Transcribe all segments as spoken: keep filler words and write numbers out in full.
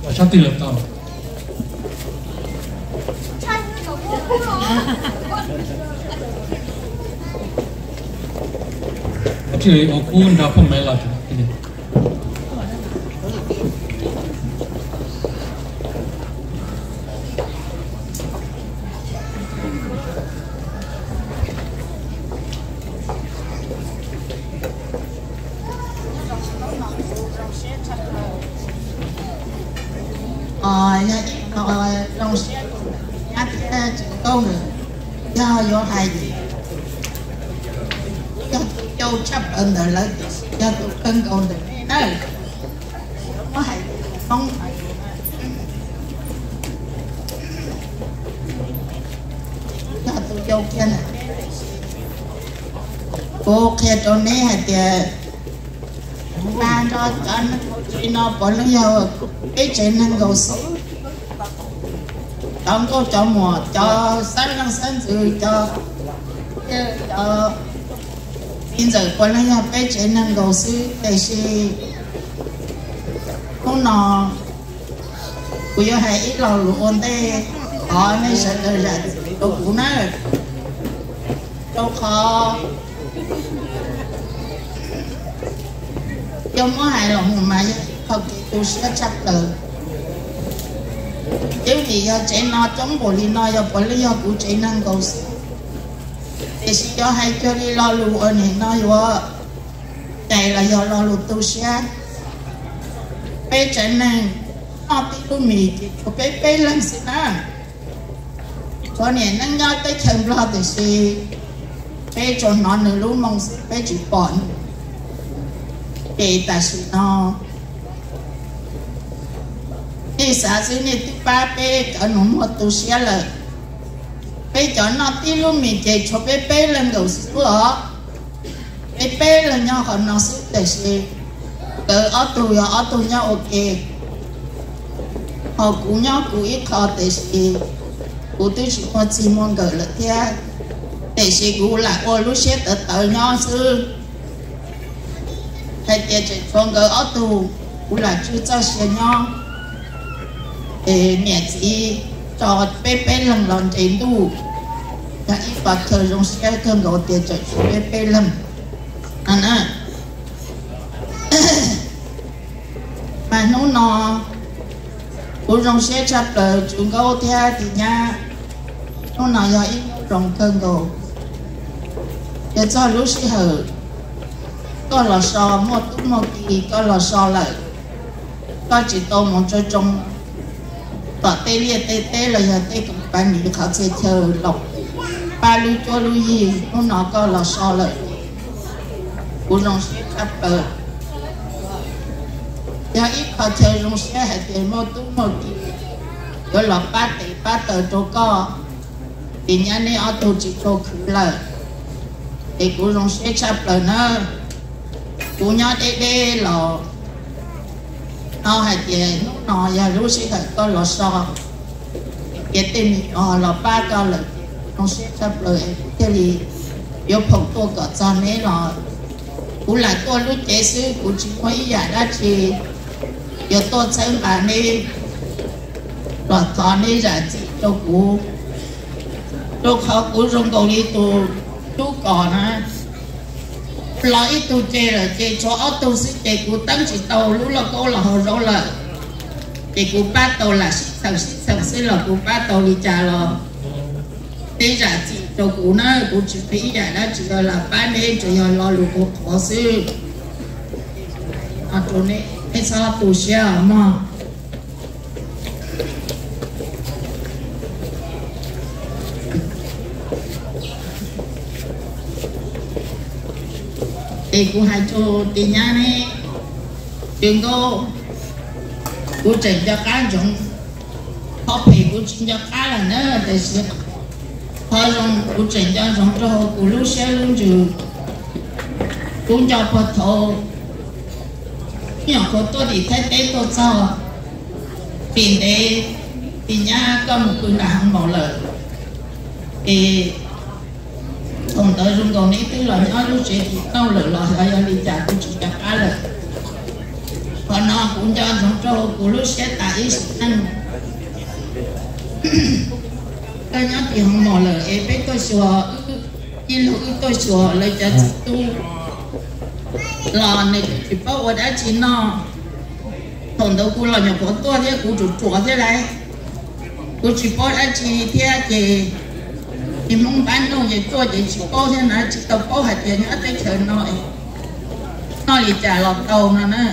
chắc tiền lập tàu chứ ở khu nào không mấy là ờ rồi trong xe nhát chữ câu nữa do do hai gì cho châu chấp ơn đời lớn cho tôi cân cầu được đấy có hay không cho tôi châu kia này cô kia cho nên hay thì ba cho cho nó chỉ nó bỏ nó vô cái chuyện năng cầu số trong cô cho mùa cho sáng năng sáng từ cho cho bây giờ qua nó nhập cái chuyện năng cầu số để gì không nó bây giờ hay ít lo luôn đây họ mới sẽ được ra đồ cũ nó đâu khó trong có hài lòng mà không thì tôi sẽ chắc tự nếu thì do trẻ nó chống bộ lý nó do bộ lý do của trẻ năng cầu sĩ thì sẽ cho hay cho đi lo lù ơn thì nó vô chạy là do lo lù tôi sẽ bé trẻ năng nó tí lưu mì thì có bé bé lên xin á cho nên năng nhau tới chân lo thì sẽ bé cho nó nửa lúc mong bé chỉ bọn để ta sử nó để xã sẽ này thứ ba bé cả nó một tu xe là bé cho nó tí luôn mình chạy cho bé bé lên đầu sữa bé bé là nhau họ nó sẽ để xe từ ở tu ở ở tu nhau ok họ cũng nhau cũng ít khó để xe cũng tôi chỉ có chỉ mong gửi là thế để xe cũng là ôi lúc xe tới tới nhau xưa hay tiền chỉ phong cái ở tù cũng là chưa cho xe nhau để miễn gì cho bé bé lần lần tiền tù là ít vật thời dùng xe thường gọi tiền chỉ bé bé lần anh à mà nó nó cũng dùng xe chặt rồi chúng câu theo thì nha nó nói là ít dùng thường gọi để cho lúc xe hở có là so một chút một kỳ có là so lại có chỉ tô một cho trong tỏ tê lia tê tê là giờ tê cũng bạn nghĩ họ sẽ chờ lọc ba lưu cho lưu gì nó nó có là so lại cũng trong xe khắp bờ giờ ít họ chờ trong xe hay tiền một chút một kỳ có là ba tỷ ba tờ cho có thì nhà này ở tôi chỉ cho khử lại thì cũng trong xe khắp bờ nữa cụ nhớ đây đây là nó hay tiền nó giờ lúc sẽ phải có lò xo cái tên họ là ba cái là nó sẽ sắp lời cái gì yêu phong tôi có cho nên là cũng là tôi lúc trẻ xưa cũng chỉ có ý giải ra thì giờ tôi xem bà này là cho nên là chỉ cho cụ lúc họ cũng dùng cầu đi tù chú còn á lo ít tu chơi là chơi cho ở tu sĩ chơi của tăng chỉ tàu lúc là cô là hồ rô là chơi của ba tàu là thằng sĩ thằng sĩ là của ba tàu đi trả lo thế ra chỉ cho của nó của chỉ phải giải đó chỉ là ba nên chỉ là lo được của họ sư à chỗ này cái sao tu sĩ mà thì cô hai cho tiền nhà này trường cô cô chỉnh cho cá giống họ phải cô chỉnh cho cá là nữa để sẽ họ dùng cô chỉnh cho giống cho cô lúc xe luôn chứ cũng cho phật thổ nhỏ cô tôi thì thấy tên tôi sao tiền để tiền nhà có một người là hàng bảo lợi thì không tới dùng cầu này tức là nó lúc sẽ thì tao lỡ lỡ hay là đi trả cũng chỉ trả cá lợi còn nó cũng cho chúng tôi của lúc sẽ tại ăn cái nhát thì không mò là em biết tôi sửa in lúc tôi sửa lấy cho tôi là này chỉ bảo我đã chỉ nó còn đâu cũng là nhập có tôi thế cũng chủ chủ thế này cũng chỉ bảo đã chỉ thế thì thì mong bán đâu vậy tôi chỉ chỉ bảo thế này chỉ tao bảo hạt tiền nhát tới chờ nó nó liền trả lọt đầu nữa nè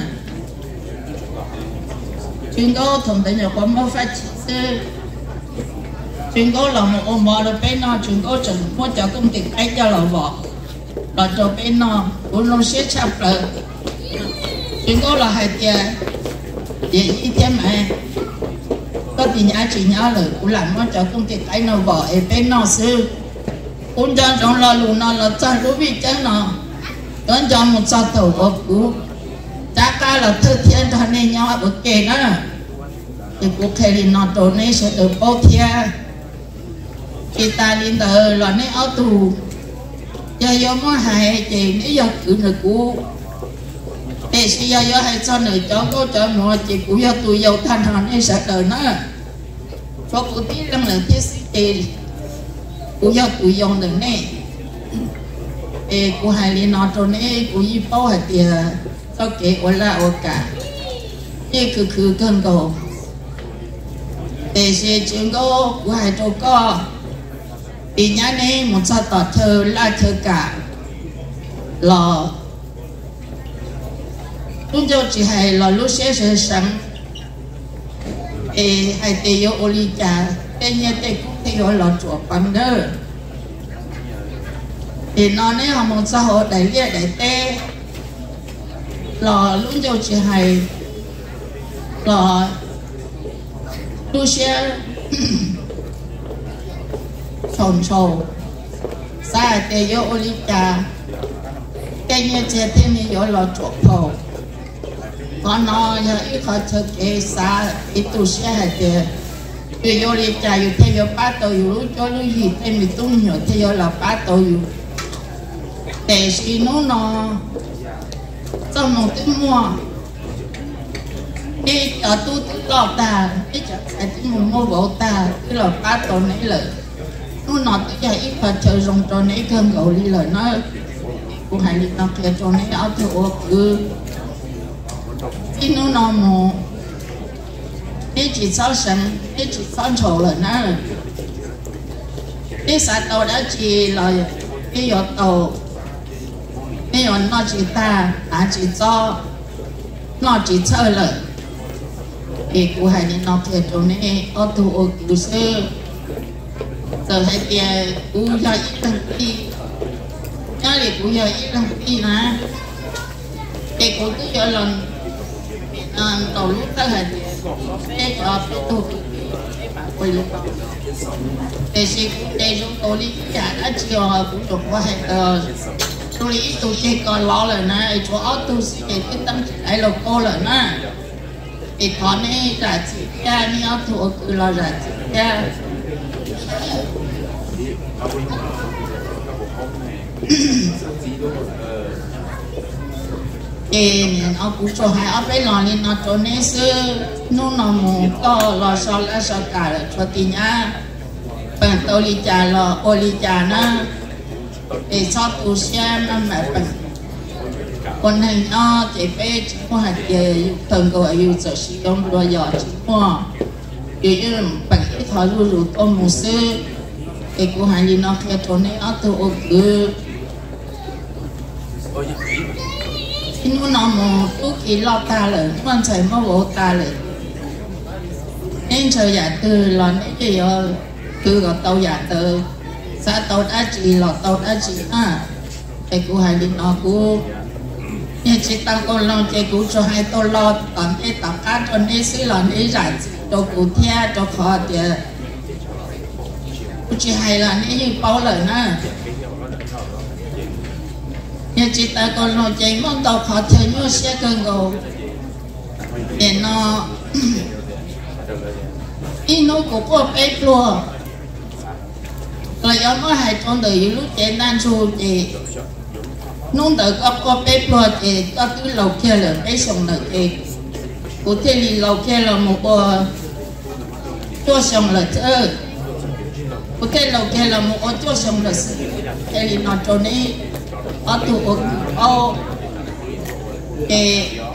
chúng tôi thường tới nhà có mua phát triển chúng tôi là một ông bò được bên nó chúng tôi chẳng mua cho công ty ấy cho là vợ là cho bên nó cũng luôn xếp chặt rồi chúng tôi là hai tiền vậy như thế mà có tiền nhà chỉ nhớ rồi cũng làm nó cho công ty ấy nó vợ ở bên nó sư cũng cho trong lo luôn nó là cho đối với chân nó có cho một sao tàu có cú ta ca là thứ thiên cho nên nhau ở kề đó thì cuộc thể thì nó tổ này sẽ được bao thiên khi ta lên tờ là nó áo tù do do mỗi hai chị nếu do cử người cũ để sẽ do do hai cho người cháu có cho mọi chị cũng do tụi giàu thanh hòn nên sẽ đời nó cho cụ tí lắm là thiết sĩ chị cũng do tụi giàu được này để cụ hai lên nó tổ này cụ y bao hạt tiền cho kế ổn là ổn cả như cứ cứ cơn cầu để sẽ chúng có của hai chỗ có thì nhá này một sao tỏ thơ là thơ cả là chúng tôi chỉ hay là lúc sẽ sẽ sáng để hai tỷ yêu ô ly trà tên nhà tên cũng thì gọi là chuột bằng đó thì nó này là một xã hội đại liệt đại tê là lúc tôi chỉ hay là lúc sẽ tròn trầu xa để yêu ô ly trà cái nhà chế thêm thì gọi là chuột phổ còn nó là ít khó cho cái xa ít tu sẽ hay để yêu ô ly trà yêu theo yêu ba tàu yêu lúc cho lúc gì thêm mình tung nhiều theo là ba tàu yêu để khi nó nó trong một cái mùa đi ở tu tự lọt ta đi chợ phải chỉ một mua gỗ ta cái là ba tàu này lợi nó nọ tới giờ ít phải chờ dùng cho này cơn gỗ đi lợi nó cũng hay đi nó kia cho này áo thêu cứ khi nó nó một đi chỉ sáu sân đi chỉ phân sổ lợi nó đi xã tàu đã chỉ là cái giọt tàu cái giọt nó chỉ ta đã chỉ cho nó chỉ chơi lợi thì cụ hay đi nó kia cho này áo thêu cứ sơ giờ hay kia cú giờ ít lần đi nhớ thì cú giờ ít lần đi nè thì cú cứ giờ lần đầu lúc tới là để cho cái tu quay lúc để xem để chúng tôi đi trả đã chiều cũng được qua hai tờ tôi đi tôi chơi còn lo rồi nè chỗ áo tôi sẽ cái tâm cái là cô rồi nè thì còn này trả chỉ ra như áo thua cứ lo trả chỉ ra thì nó cũng cho hai áp lấy lò lên nó cho nên sư nó nó một to lò sao là sao cả là cho tí nhá bằng tôi đi trà lò ô đi trà nó để cho tu xem nó mẹ bằng còn hành nó chỉ phải chỉ có hạt gì thường gọi yêu sở sử dụng đồ giỏ chỉ có kiểu như bằng cái thói lưu rủ tôm một sư để cô hành đi nó kia cho nên nó từ ô cứ nó nó một tú kỳ lo ta rồi quan chạy mà bộ ta rồi nên chờ giả từ là những gì từ gọi tàu giả từ xã tàu đã chỉ là tàu đã chỉ à để cô hay đi nó cô nhưng chỉ tăng con lo chơi cô cho hai tôi lo còn cái tàu cá cho nên xí là nên giải cho cô theo cho khó thì cô chỉ hay là nên như bao lời nè nhưng chỉ ta còn lo chơi món tàu khó theo như xe cơn gầu để nó đi nó cũng có bếp luôn rồi do nó hay trong đời lúc chơi đang su thì nông đời có có bếp luôn thì có cái lầu kia là bếp xong rồi thì cụ thể là lâu kia là một bộ cho xong là thơ cụ thể lâu kia là một cho xong là sự thế là nó cho nên ở tụ ở cái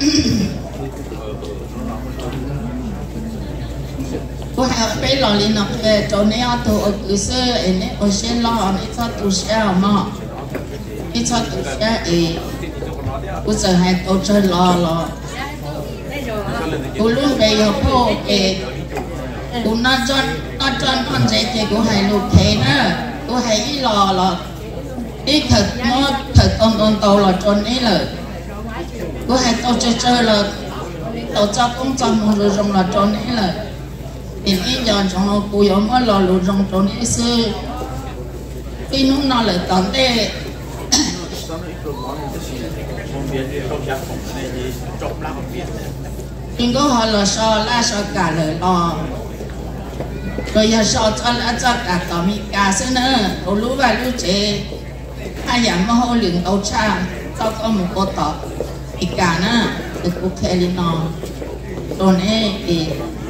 cô hay phải lo lên nó cái cho nên ở tụ ở cứ sơ này ở trên lo này cho tụ xe mà cái cho tụ xe ấy cô giờ hay tụ chơi lo lo cô luôn bây giờ cô cái cô nó cho nó cho con dạy thì cô hay lục thế nữa cô hay lo lo ít thật nó thật con con tàu là cho nên là cô hay tàu chơi chơi là tàu cho cũng cho một rồi rong là cho nên là thì cái giờ trong cô giống nó lò lụt rong cho nên xưa khi nó nó lại tận đây nhưng có họ là sao là sao cả lời lo rồi giờ sao cho là cho cả tàu mi cả xưa nữa cô lú và lú chế hai nhà mà họ liền tàu cha tao có một cô tàu mi cả nữa được cô kêu lên nó rồi này thì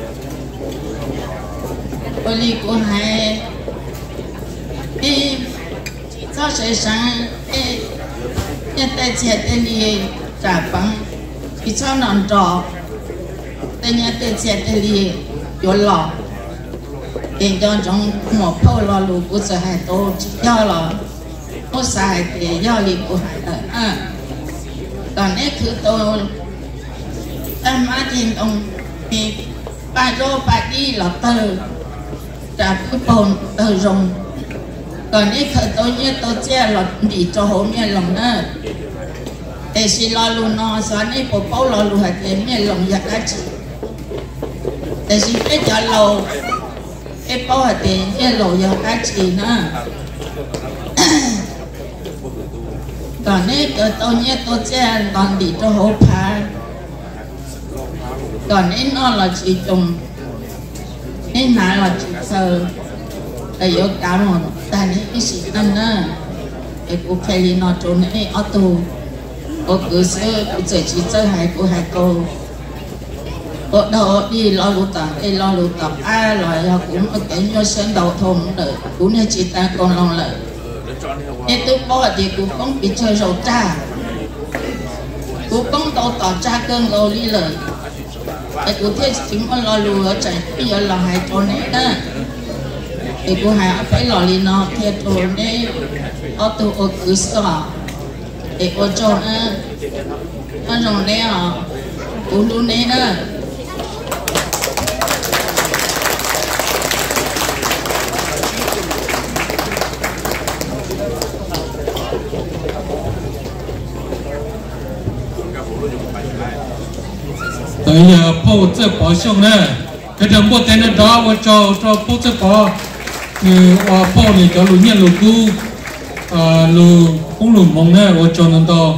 cô đi cô hay đi cho sẽ sáng đi nhận tay chết đi trả bằng thì sao nằm trọ tay nhận tay chết đi vô lọ để cho trong một phô lọ lù của sự hại tổ do là có sai thì do li của hại à còn nếu cứ tôi em má thiên ông thì bài đô bài đi là từ trả cái bồn từ rồng còn nếu khởi tôi như tôi che là bị cho hổ mẹ lòng nữa để xí lo luôn nó sáng nay bộ bao lo luôn hạt tiền mẹ lòng giặc cá chỉ để xí cái chợ lầu cái bao hạt tiền mẹ lầu giặc cá chỉ nữa còn nếu khởi tôi như tôi che còn bị cho hổ phá còn nếu nó là chỉ trùng nên nãy là chỉ sờ để có cả một tại những cái sự năm nữa để cô phải đi nó trốn này ở tù cô cứ sơ cô chỉ chỉ chơi hai cô hai cô cô đầu đi lo lụt tập đi lo lụt tập ai là cũng ở cái nhau sơn đầu thôn được cũng như chị ta còn lòng lợi nên tôi bỏ thì cũng không bị chơi rầu cha cũng không tàu tàu cha cơn rồi đi lời để cô thấy chúng con lo lụt ở chạy bây giờ là hai trốn này đó thì cô hai phải lo đi nó thiệt rồi đấy ở tù ở cứ sợ để cô cho nó nó rồng đấy à cũng luôn đấy đó tới giờ phụ trợ bỏ xong nè cái đường bộ tên đó và cho cho phụ trợ bỏ như ở phụ này cho lũ nhện lũ cu lũ cũng lũ mông nè và cho nó to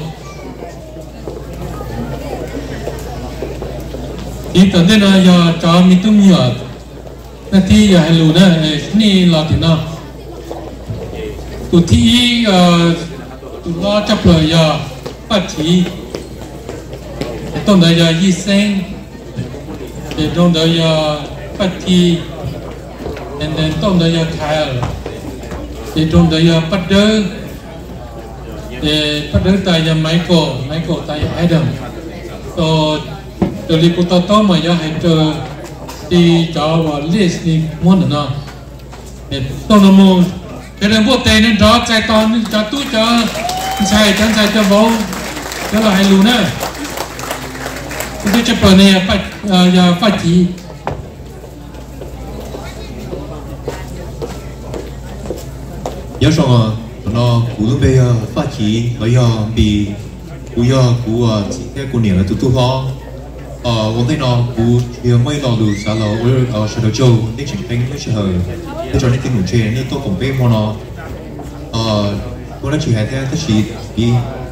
đi tới đây là giờ cho mình tung nhựa là thì giờ hay lũ nè này là thế nào tụi thi tụi nó chấp lời giờ phát triển trong đời giờ y sinh để trong đời giờ phát triển and then trong đời giờ khai để trong đời giờ bắt đầu để bắt đầu tại giờ Michael Michael tại Adam so từ lúc tôi tôi mà giờ hay từ đi cho vào list đi muốn nữa để tôi nó muốn cái này bộ tiền nên đó chạy toàn cho tôi cho chạy cho chạy cho vô đó là hay luôn á tôi chấp nhận này phải giờ phải chỉ nhớ rằng nó cú lúc bây giờ phát chỉ bây giờ bị cú giờ cú cái cú niệm là tụt tụt ho ờ vấn đề nó cú nhiều mấy lò đủ sao là ở sở đầu châu để chỉnh thành cái sở hời để cho nên cái nụ trên nên tôi cũng biết mà nó ờ tôi đã chỉ hay theo cái chỉ đi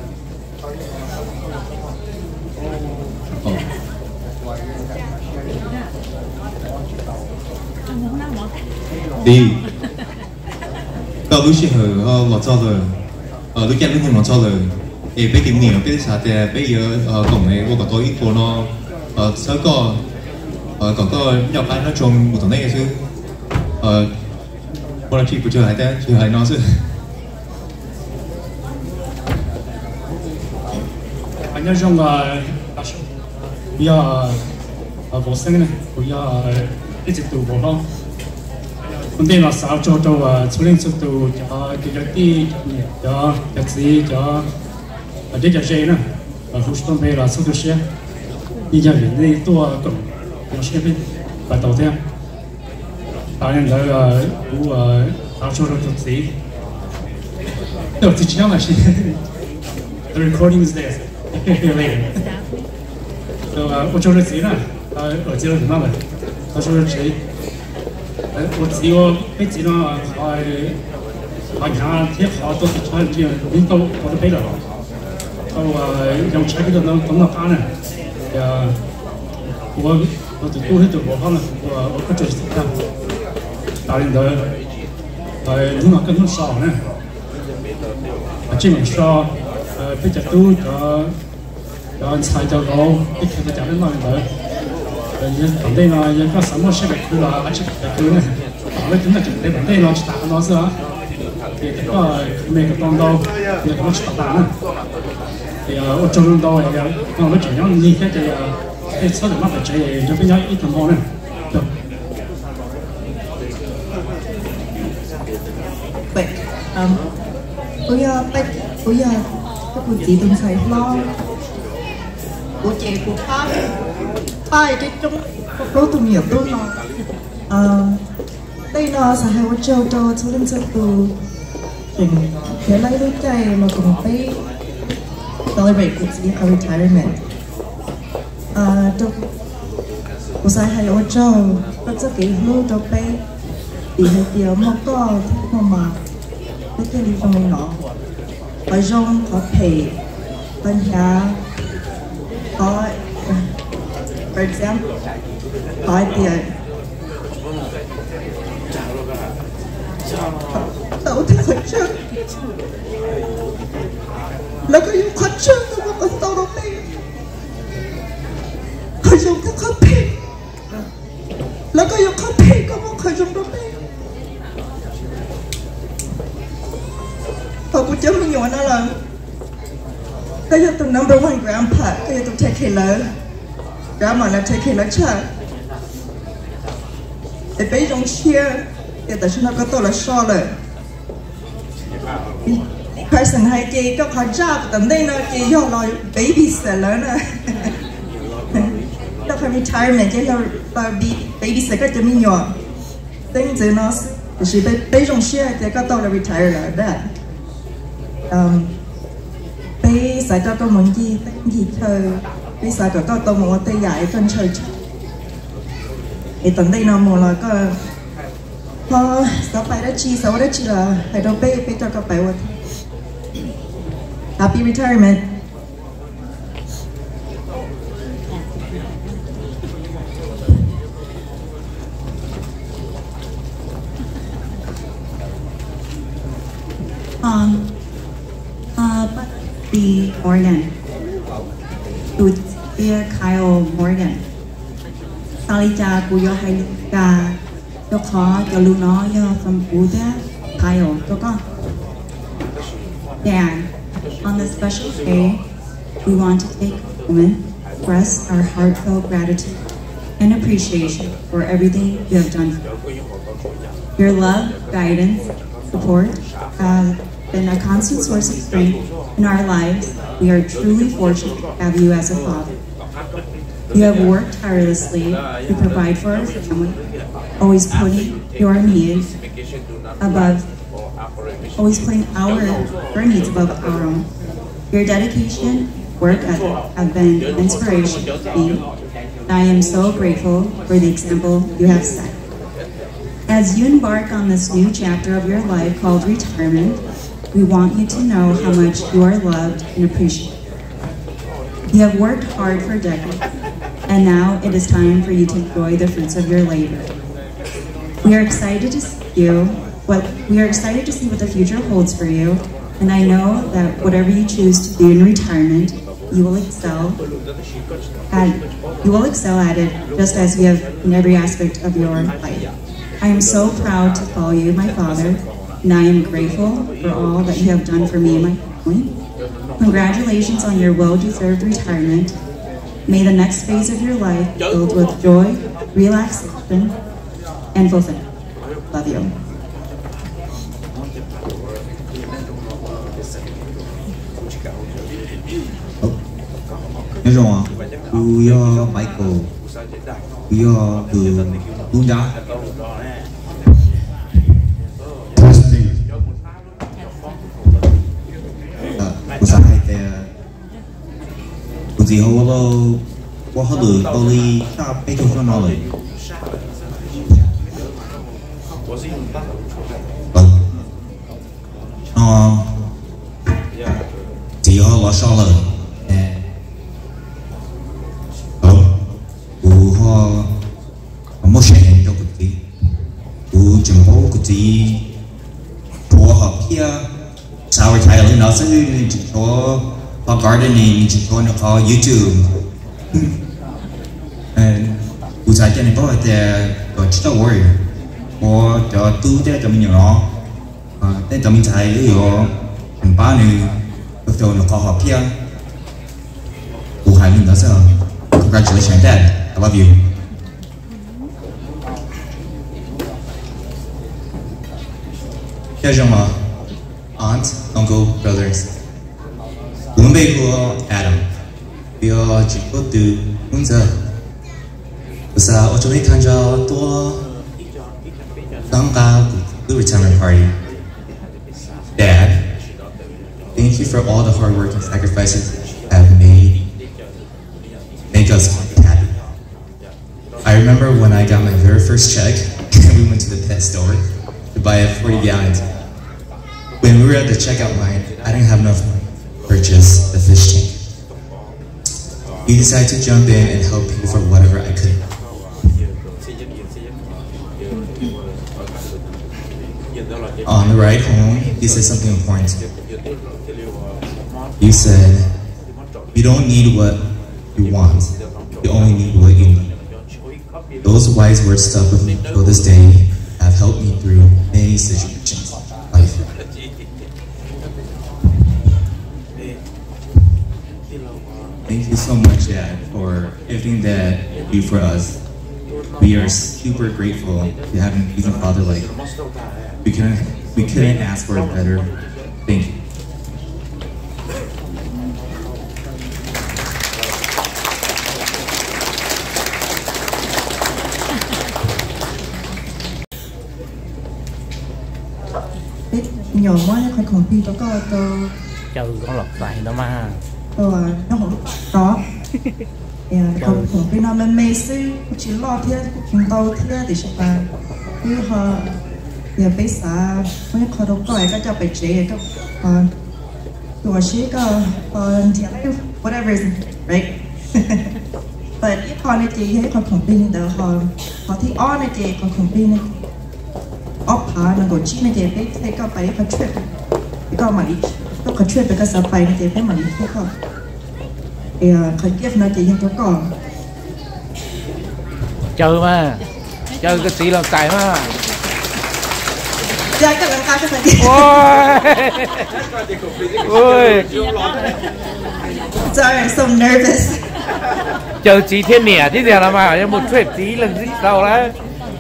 đi tao lúc xưa ờ vào cho rồi ờ lúc kia lúc nào cho rồi thì bây giờ nhiều bây giờ thì bây giờ ờ tổng này tôi có tôi ít của nó ờ sớ có ờ có có nhập anh nó trong một tuần này chứ ờ một là chị của chưa hay thế chưa hay nó chứ anh nhớ trong là bây giờ vô sinh này bây giờ一直到vô咯，咁啲垃圾做到啊，處理速度就就有啲有日子有或者就係啦，啊好多俾垃圾都係，依家人呢多啊咁，有些邊快到啲，但係佢啊好啊打錯咗日子，都自己講係，the recording is there later，就啊我做咗字啦，啊我知道點樣嚟，我做咗字。我只我俾錢啦，係係下啲下都係差唔多，呢度我都俾啦。就誒用車嗰度咁咁翻啊，誒我我就都喺度攞翻啦，我我不做時間，打電話係點解咁少呢？專門少誒比較多咗，有菜就好，啲其實就啲乜嘢。本地呢，人家什麼設備佢啦，而且佢呢，我哋點解就本地呢去打個螺絲啊？誒，這個每個檔都有咁去打呢？誒，我做到誒，我哋盡量呢啲嘅誒，抽條乜嘢嘢，就變咗一桶貨呢。 喂，嗯，我要不我要個故事動細咯，我借個花。ai cái trong lối tụi nhiều tôi nói đây là xã hội châu cho chú linh sự từ chuyện thế lấy đôi chạy mà cùng tới celebrate cuộc sống ở retirement trong cuộc xã hội châu rất rất kỹ lưu cho bé thì hay kiểu mà có mà mà cái cái đi trong mình nó ở trong có thể tân nhà có for example, có tiền tao thì khẩn trương là có những khẩn trương của một con tàu đó đi khởi dùng cái copy là có những copy của một khởi dùng đó đi họ cũng chấm mình nhỏ nó là cái gì từ number one grandpa cái gì từ take care lớn Grandma là take care lớn chơi để bây giờ chia để tại sao nó có tôi là so rồi person hay chị có khó job tầm đây nó chị do lo baby sẽ lớn à nó phải retirement chứ là là baby sẽ có cho mình nhỏ tính gì nó chỉ bây giờ chia để có tôi là retire rồi đó bây giờ cho tôi muốn gì tính gì chơi bây giờ có tôi muốn tay giải con chơi thì tận đây nó muốn là có có sáu bài đã chi sáu đã chi là phải đâu bây bây giờ có bài what happy retirement um uh but the Morgan to dear Kyle Morgan Salija Kuyo Hailika cho khó cho lưu nó do from Buddha Kyle cho con Dad, on this special day we want to take a moment to express our heartfelt gratitude and appreciation for everything you have done for us. Your love, guidance, support have been a constant source of strength in our lives. We are truly fortunate to have you as a father. You have worked tirelessly to provide for our family, always putting your needs above, always putting our, our needs above our own. Your dedication, work ethic have been an inspiration to me. I am so grateful for the example you have set. As you embark on this new chapter of your life called retirement, we want you to know how much you are loved and appreciated. You have worked hard for decades, and now it is time for you to enjoy the fruits of your labor. We are excited to see you, what we are excited to see what the future holds for you, and I know that whatever you choose to do in retirement you will excel at you will excel at it just as you have in every aspect of your life. I am so proud to call you my father, and I am grateful for all that you have done for me and my family. Congratulations on your well-deserved retirement. May the next phase of your life filled with joy, relaxation, and fulfillment. Love you. Nhớ rồi, tôi Michael, tôi từ Tuấn Đá. Tôi sáng nay thì tôi chỉ hô lo, qua hết rồi tôi đi sao bây giờ cho nó rồi. Nó chỉ hô lo sao rồi. Một số những cái gì, u chừng bao cái gì, thua học kia, sau khi thay đổi nó sẽ chỉ cho họ gardening, chỉ cho nó có YouTube, u sai cho nên có thể có chỉ tao worry, hoặc cho tu để cho mình nhỏ, để cho mình thay cái đó, mình bao nhiêu, bắt đầu nó có học kia, u hai mình đó sao, congratulations Dad, I love you. Here's your mom, aunt, uncle, brothers. Uống bê của Adam. Bây giờ chỉ có từ uống giờ. Bây giờ ở chỗ này tham gia tour tham gia the retirement party. Dad, thank you for all the hard work and sacrifices you have made. Make us happy. I remember when I got my very first check, we went to the pet store to buy a forty gallons. When we were at the checkout line, I didn't have enough money to purchase the fish tank. You decided to jump in and help pay for whatever I could. On the ride home, you said something important. You said, you don't need what you want, you only need what you need. Those wise words stuck with me till this day, have helped me through many situations in life. Thank you so much, Dad, for everything that you do for us. We are super grateful to have an amazing father like you. We couldn't, we couldn't ask for a better. Thank you. Nhỏ quá khỏi còn pin cho con tôi chơi con lọt dài đó mà tôi nó không đó còn còn pin nó mình mê sư chỉ lo thế chúng tôi thế thì sao ta cứ họ giờ bây giờ mấy con đâu có cái cho bị chế cái còn tôi chỉ có còn thì whatever is right but if họ này thì hết còn còn pin đó họ họ thì on này thì còn còn pin này ốp há nó còn chỉ này thì phải thấy có phải có trip có mà đi có có trip cái sao phải thì phải mà đi thôi không thì khởi kiếp nó chỉ cho con chơi mà chơi cái tí làm cài mà chơi cái làm cài cho phải ôi sorry I'm so nervous chơi chỉ thiên nẻ chứ giờ làm mà một trip tí lần gì đâu đấy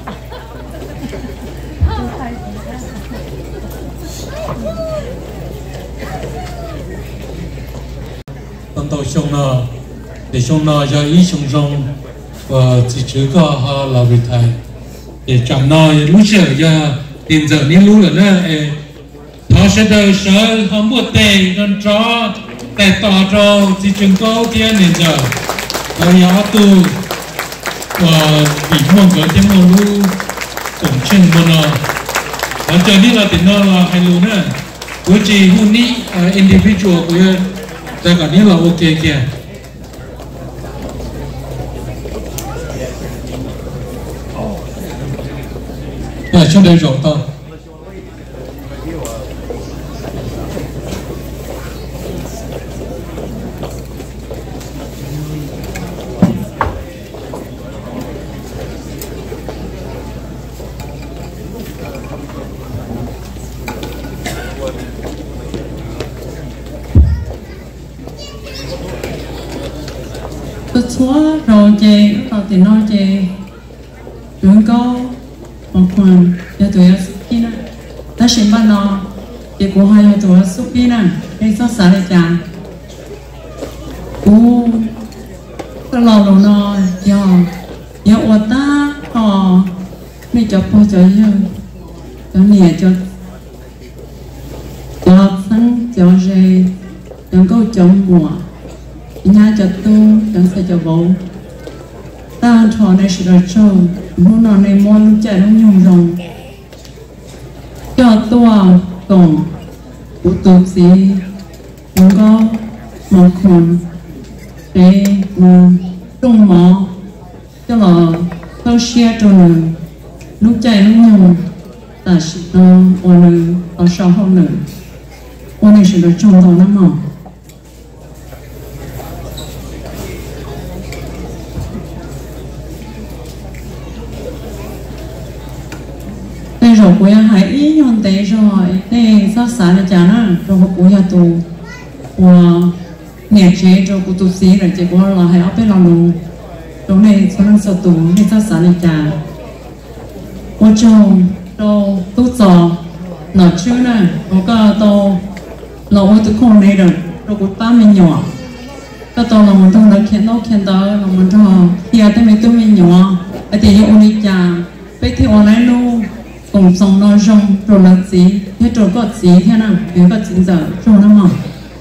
tàu sông nọ để sông nọ cho ý sông rong và chỉ chứa có họ là việc thầy để chọn nọ lúc giờ giờ tiền giờ nên lúc là nó họ sẽ đời sợ họ mua tiền còn cho để tỏ cho chỉ chừng có kia nên giờ ở nhà tu và bị mong cái tiếng mong lu tổng chân mà nọ ở chỗ này là tiền nọ là hay luôn á của chị hôn ní individual của tại cảนี้là ok kìa. Ở trong đây rộng to. chúa rồi chê rồi thì nói chê đừng có một phần cho tụi nó sức kia nè ta xin bắt nó chê của hai tụi nó sức kia nè để sao xả lại chàng cú cái lò đồ nó giờ giờ ở ta họ mới cho po cho giờ cho nhẹ cho cho sẵn cho dây đừng có chống mùa nhà cho tu đừng sẽ cho bố ta thọ này sẽ được trâu muốn nó này mua lúc chạy lúc nhung rồng cho tua tổng của tu sĩ đừng có một con để mà trung mỏ cho là thâu xe cho nữ lúc chạy lúc nhung ta sẽ nó ở nữ ở sau hôm nữ ở này sẽ được trông đầu năm mỏ rồi cô hãy ý nhon tế rồi đây sao sáng là chả nè rồi cô nhà tù và nhẹ chế rồi cô tu sĩ rồi chị cô là hãy áp bên lòng luôn rồi này số năng sợ tù nên sao sáng là chả cô chồng rồi tu trò nó chứ nè cô có tô nó ô tu con này rồi rồi cô ta mình nhỏ cái tô là mình thằng đó khen nó khen đó là mình thằng kia tới mình tôi mình nhỏ ở thì như ông đi chả bây thì online luôn cùng sống nó rong rồi là gì thế rồi có gì thế nào nếu có chính giờ rồi nó mỏng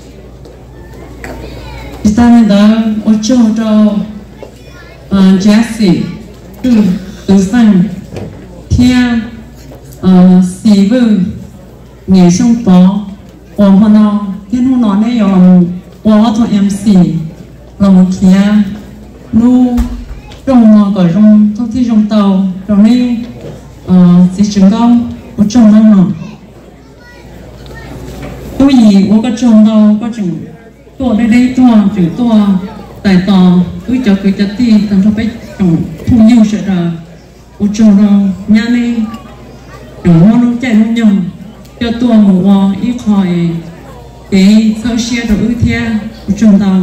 chúng ta nên đó ở chỗ cho Jesse từ từ sang theo xì vư nghề sông bó ở hoa nó thiên hoa nó này ở ở thôi em xì là một kia nu rong mà gọi rong thông thi rong tàu rồi này chỉ chứng công có trồng đâu mà tôi gì có có trồng đâu có chừng tôi đây đây tôi chừng tôi tại tò tôi cho cái chất ti tao cho biết trồng thu nhiêu sẽ là có trồng đâu nhà này trồng hoa nó chạy không nhầm cho tôi một hoa ít khỏi cái sơ xe rồi ưu theo có trồng đâu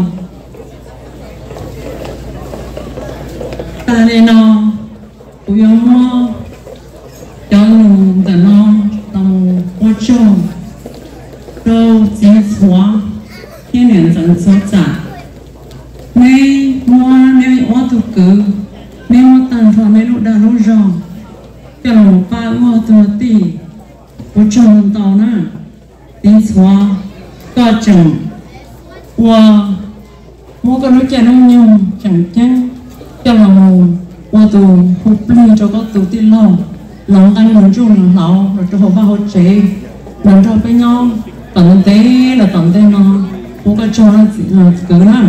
ta đây nó tôi mua cho lùng để nó tàu ô tô rồi chính xóa thiên nhiên dẫn số trả nay mua nay ô tô cứ nay mua tàn phá nay lúc đã lúc rồi cho lùng ba ô tô tì ô tô tàu nè chính xóa có chừng và mua cái lúc chạy nông nhung chẳng chăng cho lùng ô tô hụt linh cho có tù tin lòng lòng anh muốn chung lòng lão rồi cho họ ba họ chế lòng cho với nhau tận tế là tận tế nó bố cái cho nó cứ nè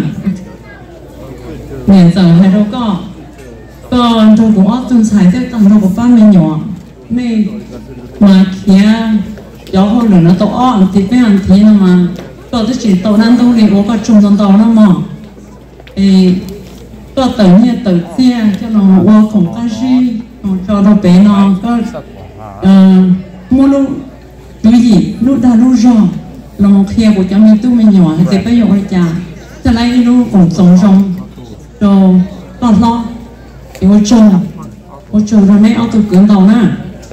nè giờ hay đâu có còn tôi cũng ớt tôi xài tới tầm đâu có ba mươi nhỏ này mà kia gió hơn nữa nó to ớt thì cái hàng thế nào mà có tôi chỉ tàu nan tàu này bố cái chung tàu tàu nó mà thì có tự nhiên tự xe cho nó qua cùng cái gì cho nó bé nó có mua lúc cái gì lúc đã lúc rồi là một khi của cháu mình tôi mình nhỏ thì bây giờ ai chả cho lấy lúc cũng sống sống rồi còn lo thì ô trâu ô trâu rồi mấy ô tô cứng đầu nè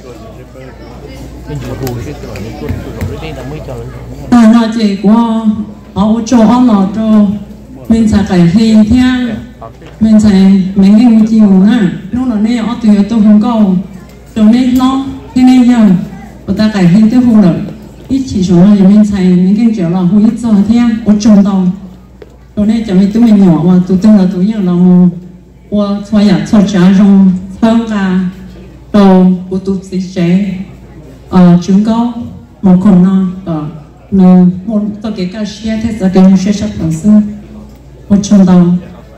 à nó chỉ của ô trâu ô lò trâu mình sẽ cải hình theo mình sẽ mình cái một chiều nè lúc nào này ở từ tôi không có rồi nên nó thế nên giờ người ta cải hình tới hồ rồi ít chỉ số là mình sẽ mình cái kiểu là hồ ít giờ theo ở trong tàu rồi nên chẳng mình tụi mình nhỏ mà tụi tôi là tụi nhỏ là qua xoay giả xoay trả trong thơm cả đồ của tụi sĩ chế ở trứng câu một con non ở nơi một tôi cái cá xe thế giờ cái một xe sắp bằng xưa ở trong tàu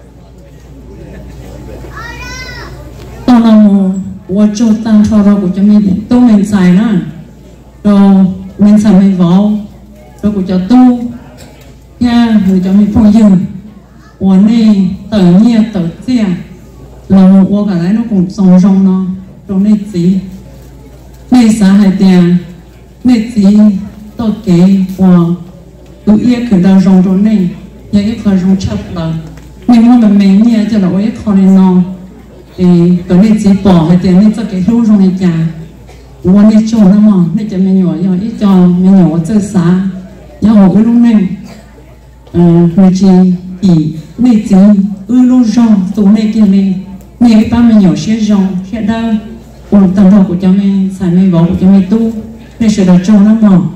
tao là một我做当初的我就没都没在那，rồi mình xài mình vào, rồi cũng cho tu, nha, rồi cho mình phong dương,我呢tự nhiên tự nhiên, là我cái này nó cũng sống rong nó, rồi này gì, này xã hội tiền, này gì, tôi kể, và tôi yêu cái đó rong rồi này, những cái cái rong chấp là, nhưng mà mình mình nhớ cho là ôi khó nên nó thì cái này chỉ bỏ hay tiền này cho cái lâu trong này cảวันนี้โจนะมั้งนี่จะไม่หน่อยอย่างอีจอไม่หน่อยเจอสาอย่างหัวลุงเนี่ยเอ่อไม่จริงอีนี่จริงอือลุงจงตัวนี้กินเลยนี่ไอ้ป้าไม่หน่อยเสียจงเสียดาวอุ่นตลอดกูจะไม่ใส่ไม่บอกกูจะไม่ตู้นี่เสียดาวโจนะมั้ง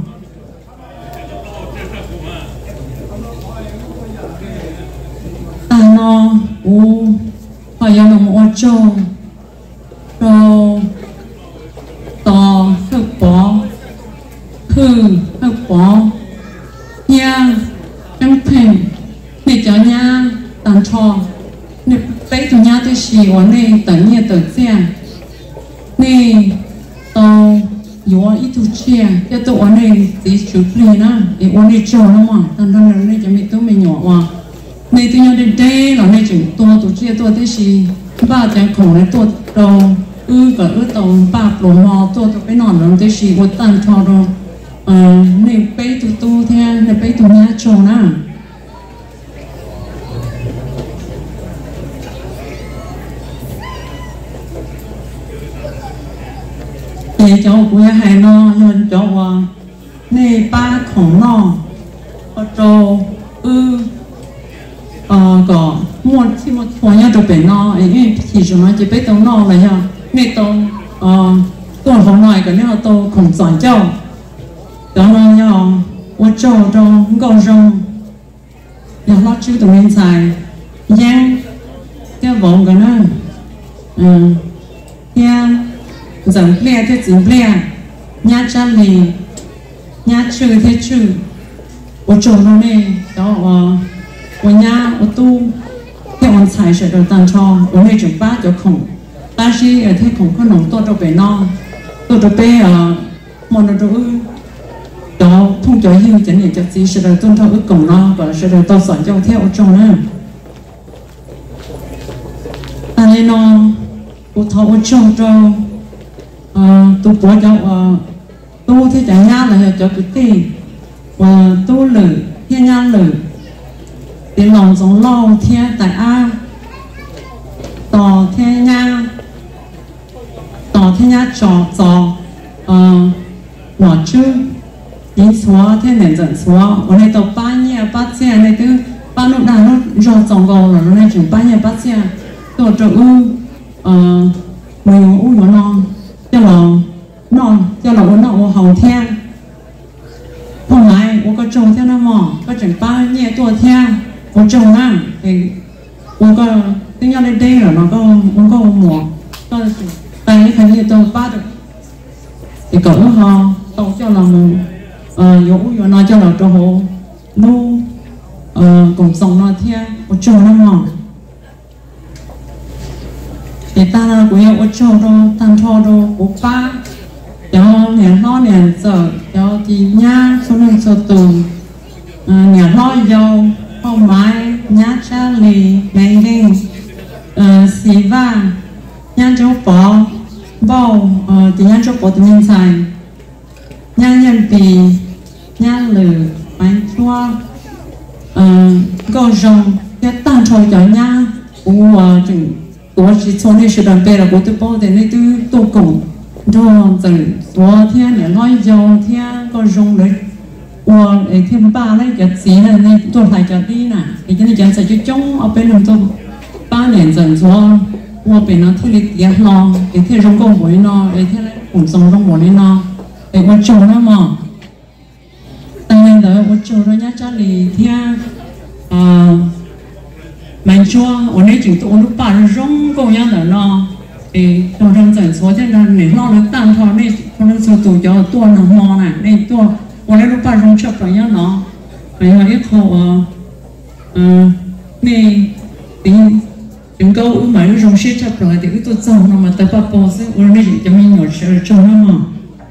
ตานอโอ้พยายามมาโจเราต่อฮึกปอคือฮึกปอยาจังเพ่งนี่เจ้ายาตันทองนี่ไปตัวยาที่สีวันนี้ตันเนี่ยตันเสียนี่ต่ออยู่ว่าอีทุเชียจะตัววันนี้สีชุบลีนะอีวันนี้โจนะมั้งตันทองนี่จะมีตัวไม่หยอว่านี่ตัวยาเด็กๆเราเนี่ยจึงตัวตัวเชียตัวที่สีบ้าจังของในตัวเราอือก็อือตรงปากหลงมอตัวตัวไปนอนลงที่สีวัดตันทอร์เอ่อในไปตัวตัวแท้ในไปตัวนี้โจนะเดี๋ยวเจ้ากูจะให้นอยนเจ้าว่าในป้าของนอก็โจอือเอ่อก็หมดที่หมดหัวเนี่ยจะเป็นนอไอ้ที่ที่什么จะไปตรงนอเลยฮะนี่ตรงเอ่อตัวของหน่อยกับเนี่ยตัวของสอนเจ้าแล้วเราเนี่ยว่าเจ้าตรงก็ตรงอยากรับชื่อตรงนี้ใส่ยังเจ้าบอกกันนะอืมยังจังเปลี่ยนที่จังเปลี่ยนญาติจันลีญาติชื่อที่ชื่อว่าเจ้าตรงนี้แล้วว่าวันนี้ว่าตู้ที่วันใส่เสร็จแล้วตั้งช่องวันนี้จุดป้าจะของ但是呃，他可可能多着被孬，多着被啊，莫着着呃，到通着有今年就只是了，中头呃讲孬，个是了到上就跳中呢。但是呢，我头我中着，呃，都播着呃，都ที่จะย่าเลยจะกุฏิว่าตู้เลยที่ย่าเลยเดี๋ยวลองสองเล่าเที่ยแต่อาต่อเที่ยย่าต่อที่นี้จอจอเอ่อหัวชื่อยิงชัวที่เหนือจันชัววันนี้ตัวป้าเนี่ยป้าเจ้าในตัวป้าลูกดาลูกรอจงกอหรือในถึงป้าเนี่ยป้าเจ้าตัวจะอู้เอ่อมืออู้หัวนอนจะหลอกนอนจะหลอกว่านอนว่าเห่าเที่ยงพอไหมว่าก็จงเที่ยงน้ำหมอก็ถึงป้าเนี่ยตัวเที่ยงว่าจงนั่งเองว่าก็ตั้งยาได้ได้หรอมันก็มันก็หมอก็tại cái này tôi bắt được thì cậu họ tao cho lòng yếu yếu nói cho lòng cho họ nu cùng sống nói theo ở chỗ nó mà thì ta là của yêu ở chỗ đó tan thọ đó của ba cho nhà nó nhà giờ cho chị nhá số lượng số tù nhà nó giàu không mãi nhá cha lì này đi xì vàng nhá chỗ bỏ bao thì nhá chỗ bỏ thì nhân xài nhá nhân bì nhá lử bánh chua gò rồng cái tan trôi cho nhá của chừng của chỉ cho nên sự đoàn bè là của tôi bao thì nên tôi tôi cùng rồi từ của thiên để nói giàu thiên gò rồng đấy của thiên ba đấy cái gì này nên tôi lại cho đi nè cái cái này chẳng sẽ cho chống ở bên lòng tôi ba年整说我本来体力也孬，一天中工会孬，一天嘞工作中工的孬，哎，我做了嘛，当然的，我做了人家里天，啊，蛮做，我那就我都把人中工样的孬，哎，当成整说现在你孬了单套那可能说都叫多能孬呢，那多我那都把人吃不样孬，哎呀，一口啊，嗯，那顶。chúng câu ưu máy rong xếp chặt rồi thì cái tôi trồng nó mà tới ba bò xí, tôi nói chỉ cho mình nhỏ chơi trồng nó mà,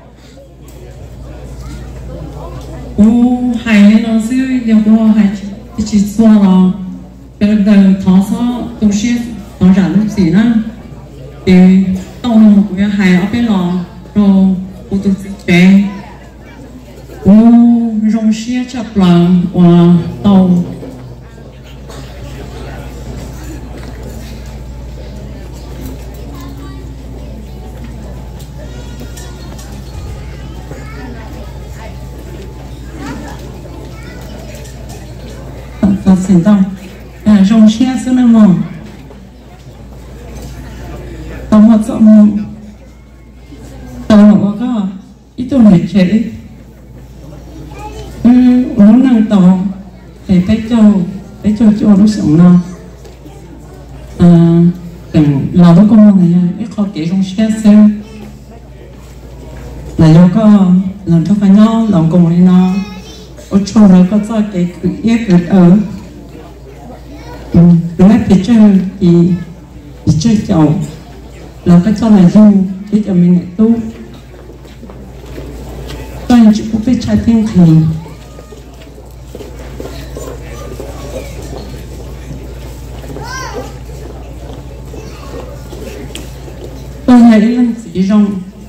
ô hay nó xí, giờ cô hay chỉ chỉ xóa nó, cái đầu tháo xóa tôi xếp nó ra lúc gì nữa, thì tao nó một cái hay ở bên lò, rồi cô tôi chơi, ô rong xếp chặt rồi, và tao thật xin tao à trong xe xưa nữa mà tao một số tao nó có ít tuổi này trẻ ừ nó năng tao để thấy cho thấy cho cho nó sống nào à từng làm đó con này ít khó kể trong xe xưa là do có làm cho phải nhau làm cùng với nó ở chỗ này có cho cái cứ yết cứ ở ừ lúc ấy chơi thì thì chơi chậu là cái cho là du để cho mình tu cho anh chị cũng phải trái tim thì tôi thấy làm gì trong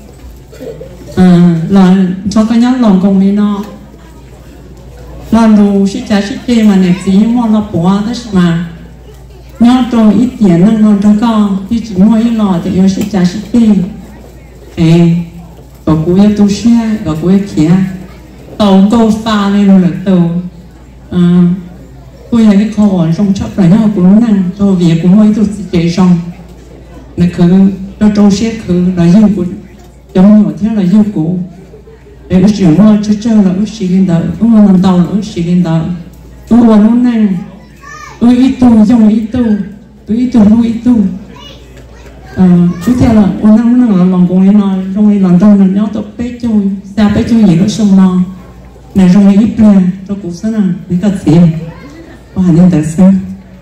à là cho cái nhát lòng cùng với nó là đồ sĩ trả sĩ kê mà nè gì mua nó bỏ đó mà nhớ trồng ít tiền nó nó cho con thì chỉ mua ít lọ thì yêu sĩ trả sĩ kê ê có cú yêu tu xe có cú yêu kia tàu câu pha lên rồi là tàu à tôi thấy cái kho trong chấp là nhau cũng năng cho việc cũng mới tu sĩ kê xong nó cứ cho trâu xe cứ là yêu của giống như thế là yêu của để ước chuyện mua chơi chơi là ước xí lên đời ước mua làm tàu là ước xí lên đời ước mua lúc này ước ít tu dùng ít tu ước ít tu lúc ít tu ước theo là ước năng năng là lòng cùng nó trong này làm tàu là nhau tập bé chơi xa bé chơi gì nó xong nó này trong này ít ra cho cuộc sống nào để cả tiền có hẳn nên tại sao